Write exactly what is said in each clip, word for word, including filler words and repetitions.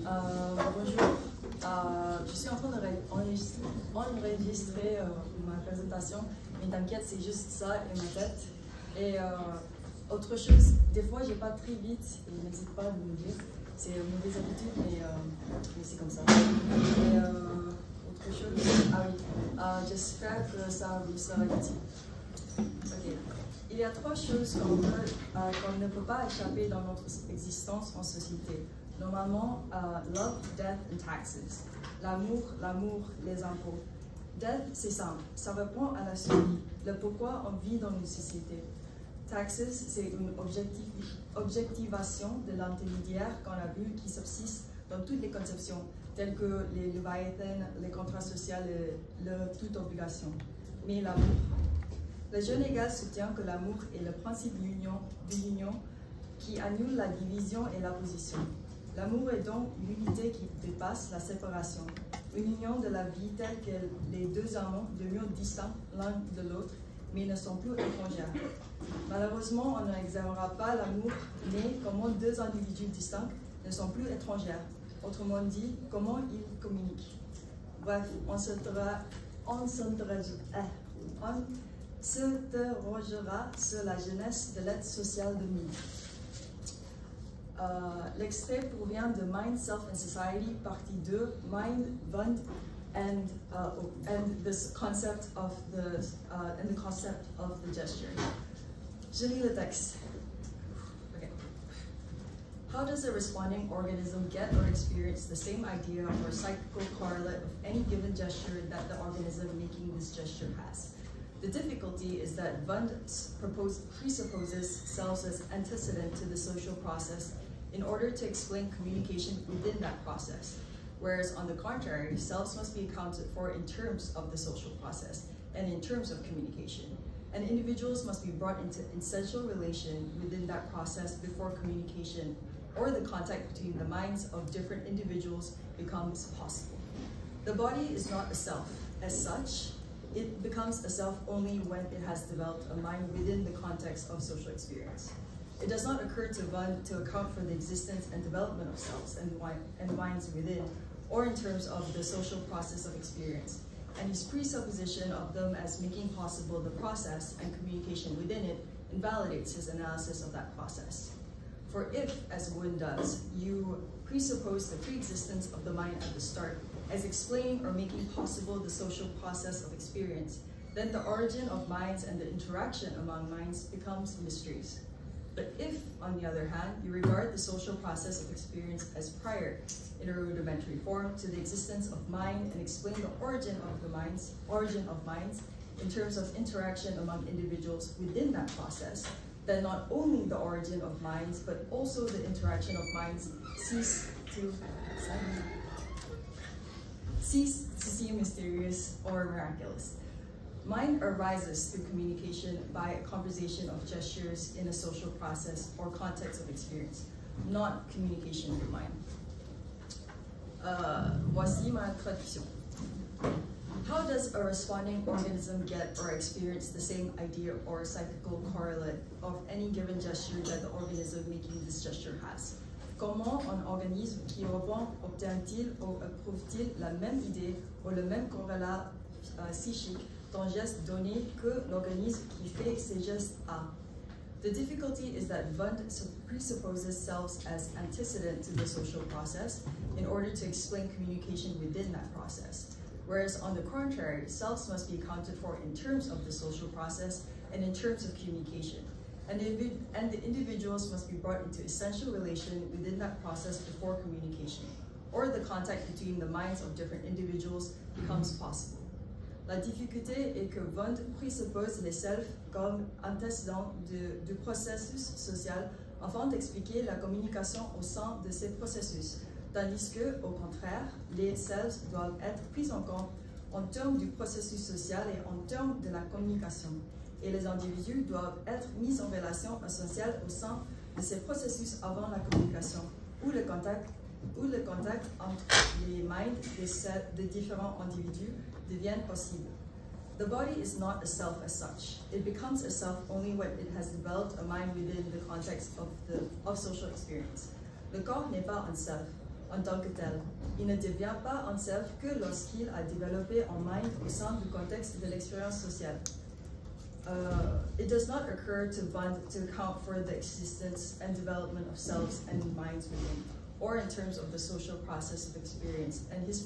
Euh, bonjour, euh, je suis en train d'enregistrer enregistrer, euh, ma présentation, mais t'inquiète, c'est juste ça et ma tête. Et euh, autre chose, des fois j'ai pas très vite, et n'hésite pas à me dire, c'est une mauvaise habitude, mais, euh, mais c'est comme ça. Et euh, autre chose, ah oui, euh, j'espère que ça vous sera utile. Ok. Il y a trois choses qu'on euh, qu'on ne peut pas échapper dans notre existence en société. Normalement, uh, love, death and taxes. L'amour, l'amour, les impôts. Death, c'est simple. Ça répond à la survie, le pourquoi on vit dans une société. Taxes, c'est une objectif, objectivation de l'intermédiaire qu'on a vu qui subsiste dans toutes les conceptions, telles que les leviathans, les contrats sociaux et le, toute obligation. Mais l'amour. Le jeune égal soutient que l'amour est le principe de l'union qui annule la division et la position. L'amour est donc l'unité qui dépasse la séparation, une union de la vie telle que les deux amants demeurent distincts l'un de l'autre, mais ne sont plus étrangères. Malheureusement, on n'examinera pas l'amour, mais comment deux individus distincts ne sont plus étrangères. Autrement dit, comment ils communiquent. Bref, on s'interrogera on s'interrogera sur la jeunesse de l'aide sociale de Mill. Uh, L'extrait provient de Mind, Self and Society, partie deux, Mind, Wund, and, uh, and this concept of the, uh, and the concept of the gesture. Je lis le texte. Okay. How does a responding organism get or experience the same idea or psychical correlate of any given gesture that the organism making this gesture has? The difficulty is that Wund presupposes selves as antecedent to the social process in order to explain communication within that process, whereas on the contrary, selves must be accounted for in terms of the social process and in terms of communication, and individuals must be brought into essential relation within that process before communication or the contact between the minds of different individuals becomes possible. The body is not a self as such. It becomes a self only when it has developed a mind within the context of social experience. It does not occur to Wund to account for the existence and development of selves and, and minds within, or in terms of the social process of experience, and his presupposition of them as making possible the process and communication within it invalidates his analysis of that process. For if, as Wund does, you presuppose the pre-existence of the mind at the start as explaining or making possible the social process of experience, then the origin of minds and the interaction among minds becomes mysteries. But if, on the other hand, you regard the social process of experience as prior, in a rudimentary form, to the existence of mind and explain the origin of the minds, origin of minds in terms of interaction among individuals within that process, then not only the origin of minds, but also the interaction of minds cease to cease to seem mysterious or miraculous. Mind arises through communication by a conversation of gestures in a social process or context of experience, not communication with mind. Uh, voici ma traduction. How does a responding organism get or experience the same idea or psychical correlate of any given gesture that the organism making this gesture has? Comment un organisme qui répond obtient-il ou éprouve-t-il la même idée ou le même corrélat uh, psychique d'un geste donné que l'organisme qui fait ces gestes a? The difficulty is that Wund presupposes selves as antecedent to the social process in order to explain communication within that process, whereas on the contrary, selves must be accounted for in terms of the social process and in terms of communication. And the, and the individuals must be brought into essential relation within that process before communication, or the contact between the minds of different individuals becomes possible. La difficulté est que Wund présuppose les selfs comme antécédents de, du processus social afin d'expliquer la communication au sein de ces processus, tandis que, au contraire, les selfs doivent être pris en compte en termes du processus social et en termes de la communication. Et les individus doivent être mis en relation essentielle au sein de ces processus avant la communication, où le contact, où le contact entre les minds des, des différents individus devient possible. The body is not a self as such. It becomes a self only when it has developed a mind within the context of, the, of social experience. Le corps n'est pas un self. en tant que tel. Il ne devient pas un self que lorsqu'il a développé un mind au sein du contexte de l'expérience sociale. Uh, it does not occur to Wundt to account for the existence and development of selves and minds within, or in terms of the social process of experience, and his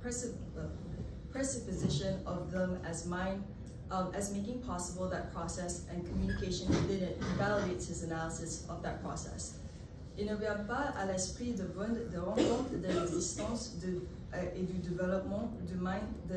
presupposition of them as mind, um, as making possible that process and communication within it validates his analysis of that process. Il ne vient pas à l'esprit de Wundt de rendre compte de l'existence de, euh, et du développement du mind, de,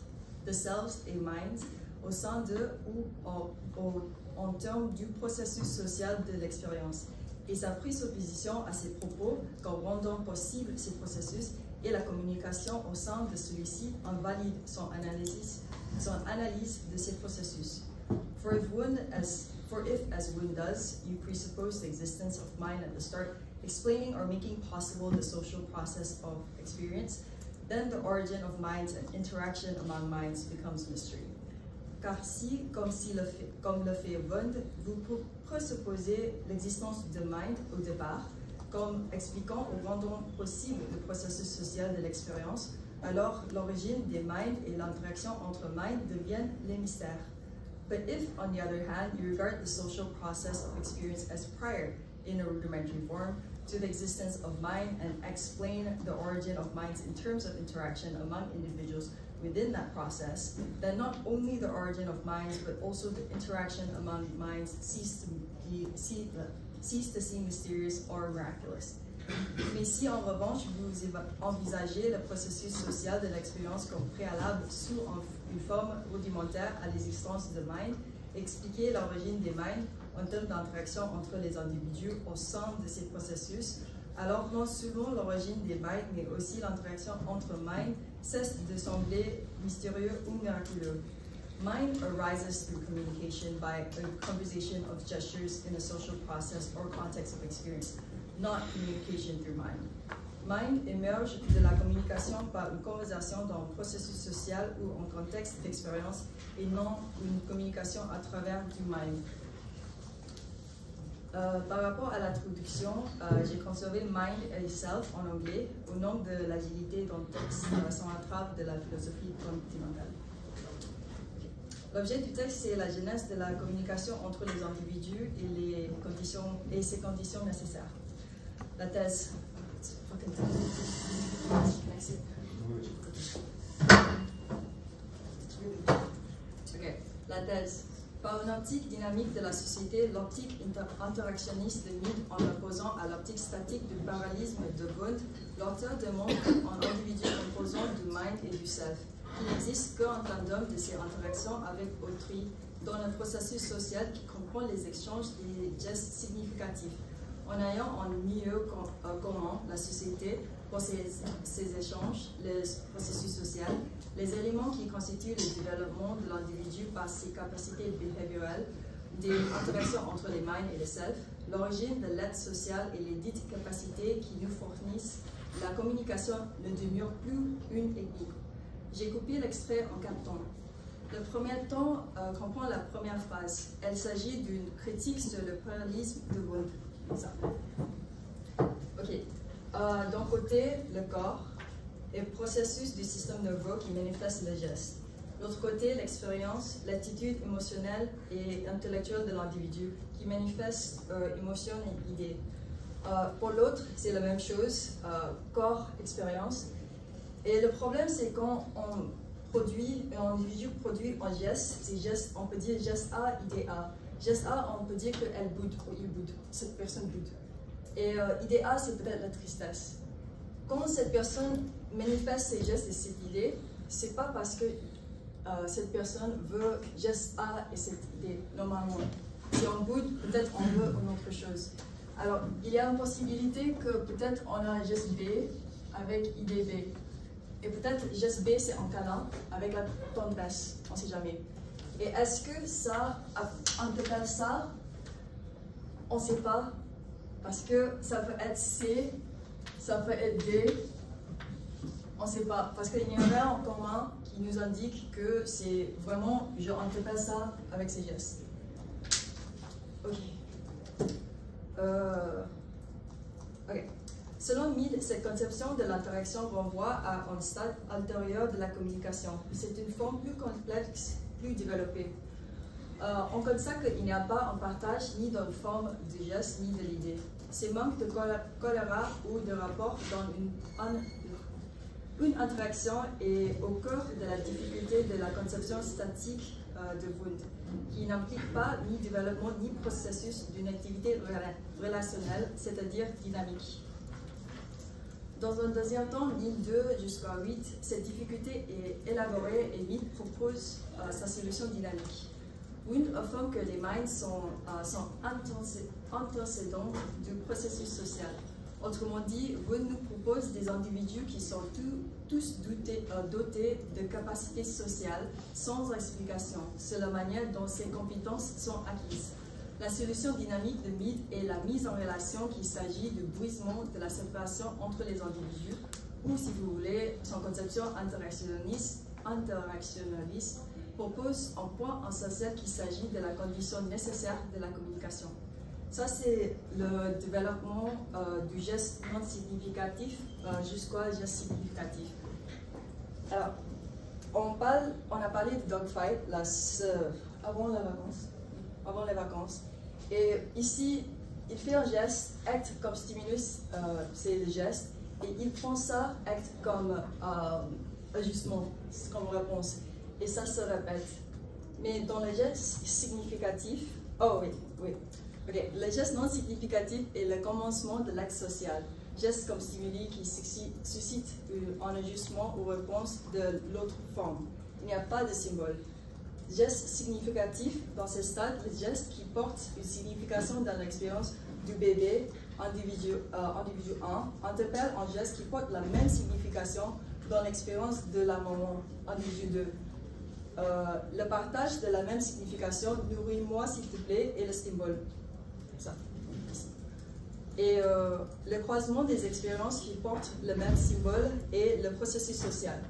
de selves et minds, au sein de ou en, en, en termes du processus social de l'expérience, et sa prise de position à ses propos qu'en rendant possible ces processus et la communication au sein de celui-ci en valide son analyse, son analyse de ces processus. For if, Wundt as, for if, as Wundt does, you presuppose the existence of mind at the start, explaining or making possible the social process of experience, then the origin of minds and interaction among minds becomes mystery. Car si, comme, si le fait, comme le fait Wundt, vous présupposez l'existence de mind au départ, comme expliquant ou rendant possible le processus social de l'expérience, alors l'origine des minds et l'interaction entre minds deviennent les mystères. But if, on the other hand, you regard the social process of experience as prior, in a rudimentary form, to the existence of mind and explain the origin of minds in terms of interaction among individuals within that process, then not only the origin of minds, but also the interaction among minds cease to, be, cease, uh, cease to seem mysterious or miraculous. Mais si en revanche vous envisagez le processus social de l'expérience comme préalable sous une forme rudimentaire à l'existence de mind, expliquez l'origine des minds en termes d'interaction entre les individus au sein de ces processus, alors non seulement l'origine des minds, mais aussi l'interaction entre minds cesse de sembler mystérieux ou miraculeux. Mind arises through communication by a conversation of gestures in a social process or context of experience, not communication through mind. Mind émerge de la communication par une conversation dans un processus social ou un contexte d'expérience et non une communication à travers du mind. Euh, par rapport à la traduction, euh, j'ai conservé Mind et Self en anglais au nom de l'agilité dans le texte euh, sans entrave de la philosophie continentale. L'objet du texte, c'est la genèse de la communication entre les individus et, les conditions, et ses conditions nécessaires. La thèse. Okay. La thèse. Par une optique dynamique de la société, l'optique inter interactionniste de Mead en opposant à l'optique statique du parallélisme de Wundt, l'auteur démontre un individu composant du mind et du self, qui n'existe qu'en tandem de ces interactions avec autrui, dans un processus social qui comprend les échanges et les gestes significatifs. En ayant un milieu commun, la société, pour ces, ces échanges, le processus social, les éléments qui constituent le développement de l'individu par ses capacités behaviorales, des interactions entre les minds et le self, l'origine de l'aide sociale et les dites capacités qui nous fournissent, la communication ne demeure plus une énigme. J'ai coupé l'extrait en quatre temps. Le premier temps euh, comprend la première phrase. Elle s'agit d'une critique sur le parallélisme de Wundt. Ça. Ok. Euh, D'un côté, le corps et le processus du système nerveux qui manifeste le geste. De l'autre côté, l'expérience, l'attitude émotionnelle et intellectuelle de l'individu qui manifeste euh, émotion et idée. Euh, pour l'autre, c'est la même chose, euh, corps, expérience. Et le problème, c'est quand on produit, un individu produit un geste, c'est geste, on peut dire geste A, idée A. Geste A, on peut dire qu'elle boude ou il boude, cette personne boude. Et euh, idée A, c'est peut-être la tristesse. Quand cette personne manifeste ses gestes et cette idée, c'est pas parce que euh, cette personne veut geste A et cette idée, normalement. Si on boude, peut-être on veut une autre chose. Alors, il y a une possibilité que peut-être on a un geste B avec idée B. Et peut-être geste B, c'est un câlin avec la tendresse, on ne sait jamais. Et est-ce que ça interpelle ça? On ne sait pas. Parce que ça peut être C, ça peut être D, on ne sait pas. Parce qu'il y a un rien en commun qui nous indique que c'est vraiment, je interpelle ça avec ces gestes. Ok. Euh, ok. Selon Mead, cette conception de l'interaction renvoie à un stade ultérieur de la communication. C'est une forme plus complexe, plus développée. Euh, on constate qu'il n'y a pas un partage ni dans la forme du geste ni de l'idée. Ces manques de choléra ou de rapport dans une, un, une interaction est au cœur de la difficulté de la conception statique euh, de Wundt, qui n'implique pas ni développement ni processus d'une activité relationnelle, c'est-à-dire dynamique. Dans un deuxième temps, ligne deux jusqu'à huit, cette difficulté est élaborée et Mead propose euh, sa solution dynamique. Wundt affirme que les minds sont, euh, sont antécédents du processus social. Autrement dit, Wundt nous propose des individus qui sont tout, tous dotés, euh, dotés de capacités sociales sans explication sur la manière dont ces compétences sont acquises. La solution dynamique de Mead est la mise en relation qu'il s'agit du brisement de la séparation entre les individus, ou si vous voulez, son conception interactionnaliste, interactionnaliste propose un point essentiel qu'il s'agit de la condition nécessaire de la communication. Ça, c'est le développement euh, du geste non significatif euh, jusqu'au geste significatif. Alors, on, parle, on a parlé de dogfight là, avant les vacances. Avant les vacances. Et ici, il fait un geste, acte comme stimulus, euh, c'est le geste, et il prend ça, acte comme euh, ajustement, comme réponse. Et ça se répète. Mais dans le geste significatif, oh oui, oui. Okay. Le geste non significatif est le commencement de l'acte social. Geste comme stimuli qui suscite un ajustement ou réponse de l'autre forme. Il n'y a pas de symbole. Geste significatif, dans ce stade, le geste qui porte une signification dans l'expérience du bébé, individu, euh, individu un, interpelle un geste qui porte la même signification dans l'expérience de la maman, individu deux. Euh, le partage de la même signification, nourris-moi s'il te plaît, et le symbole. Ça. Et euh, le croisement des expériences qui portent le même symbole est le processus social.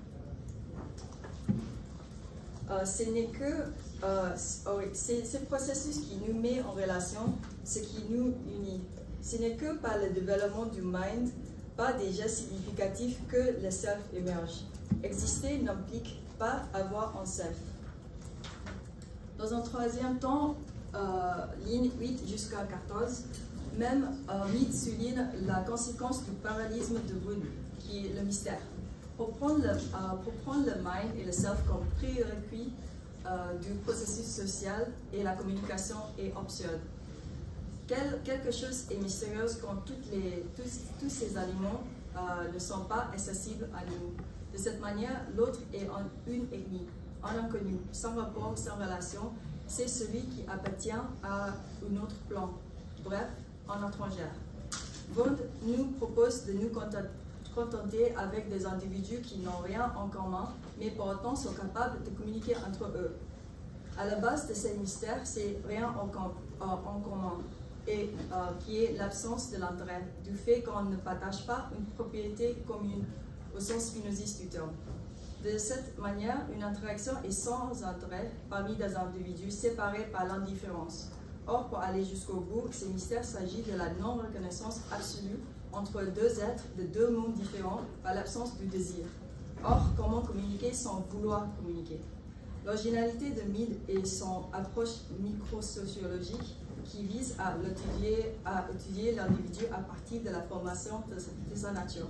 Euh, ce n'est que euh, oh, c'est ce processus qui nous met en relation, ce qui nous unit. Ce n'est que par le développement du mind, pas des gestes significatifs, que le self émerge. Exister n'implique pas avoir un self. Dans un troisième temps, euh, ligne huit jusqu'à quatorze, même euh, Mead souligne la conséquence du paralysme de Wundt, qui est le mystère. Pour prendre, le, euh, pour prendre le mind et le self comme prérequis euh, du processus social et la communication est absurde. Quel, quelque chose est mystérieux quand toutes les, tous, tous ces aliments euh, ne sont pas accessibles à nous. De cette manière, l'autre est en une ethnie, un inconnu, sans rapport, sans relation. C'est celui qui appartient à un autre plan, bref, un étranger. Wundt nous propose de nous contenter contenter avec des individus qui n'ont rien en commun, mais pourtant sont capables de communiquer entre eux. À la base de ces mystères, c'est rien en, com euh, en commun, et euh, qui est l'absence de l'intérêt, du fait qu'on ne partage pas une propriété commune, au sens spinoziste du terme. De cette manière, une interaction est sans intérêt parmi des individus séparés par l'indifférence. Or, pour aller jusqu'au bout, ces mystères s'agit de la non-reconnaissance absolue entre deux êtres de deux mondes différents par l'absence du désir. Or, comment communiquer sans vouloir communiquer? L'originalité de Mead et son approche microsociologique qui vise à étudier, à étudier l'individu à partir de la formation de, de sa nature.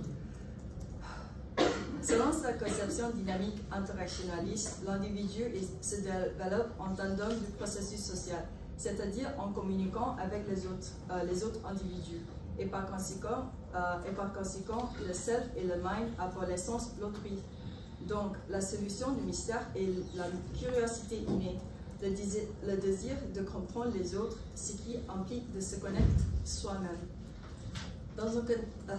Selon sa conception dynamique interactionnaliste, l'individu se développe en tandem du processus social, c'est-à-dire en communiquant avec les autres, euh, les autres individus. Et par conséquent, euh, et par conséquent, le self et le mind ont pour l'essence l'autrui. Donc, la solution du mystère est la curiosité innée, le désir, le désir de comprendre les autres, ce qui implique de se connaître soi-même. Dans un, euh,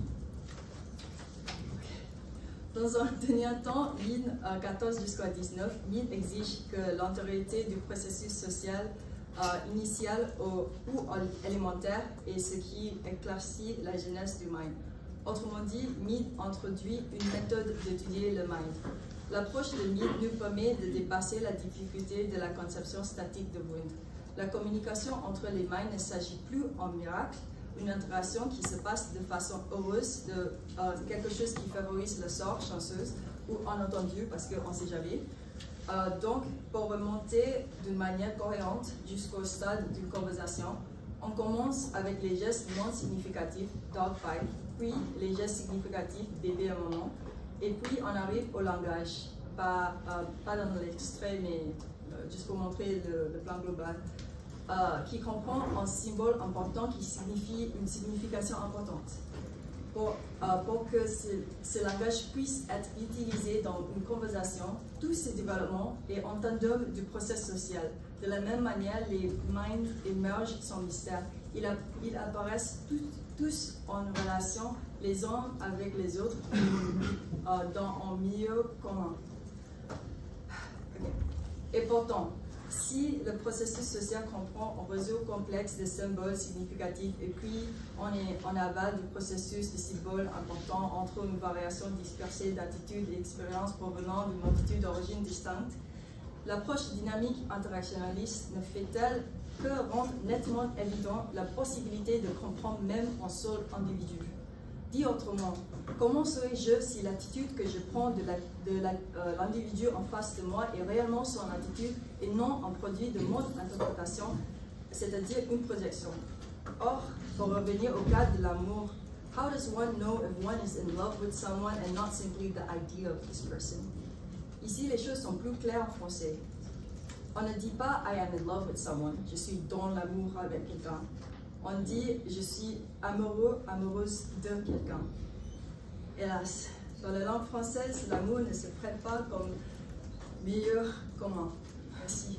Dans un dernier temps, ligne quatorze jusqu'à dix-neuf, Mead exige que l'antériorité du processus social euh, initial ou, ou élémentaire est ce qui éclaircit la genèse du mind. Autrement dit, Mead introduit une méthode d'étudier le mind. L'approche de Mead nous permet de dépasser la difficulté de la conception statique de Wundt. La communication entre les minds ne s'agit plus en miracle. une interaction qui se passe de façon heureuse, de euh, quelque chose qui favorise le sort chanceuse ou inattendu parce qu'on ne sait jamais. Euh, donc, pour remonter d'une manière cohérente jusqu'au stade d'une conversation, on commence avec les gestes non significatifs, dog fight, puis les gestes significatifs, bébé un moment, et puis on arrive au langage, pas, euh, pas dans l'extrait, mais euh, juste pour montrer le, le plan global, euh, qui comprend un symbole important qui signifie une signification importante. Pour, euh, pour que ce, ce langage puisse être utilisé dans une conversation, tous ces développements est en tandem du processus social. De la même manière, les minds émergent sans mystère. Ils, a, ils apparaissent tous, tous en relation les uns avec les autres euh, dans un milieu commun. Okay. Et pourtant, si le processus social comprend un réseau complexe de symboles significatifs et puis on est en aval du processus de symboles importants entre une variation dispersée d'attitudes et d'expériences provenant d'une multitude d'origines distinctes, l'approche dynamique interactionnaliste ne fait-elle que rendre nettement évident la possibilité de comprendre même un seul individu. Dit autrement, comment serais-je si l'attitude que je prends de l'individu la, euh, en face de moi est réellement son attitude et non un produit de mon interprétation, c'est-à-dire une projection? Or, pour revenir au cas de l'amour, how does one know if one is in love with someone and not simply the idea of this person? Ici, les choses sont plus claires en français. On ne dit pas I am in love with someone, je suis dans l'amour avec quelqu'un. On dit je suis amoureux, amoureuse de quelqu'un. Hélas, dans la langue française, l'amour ne se prête pas comme meilleur commun. Merci.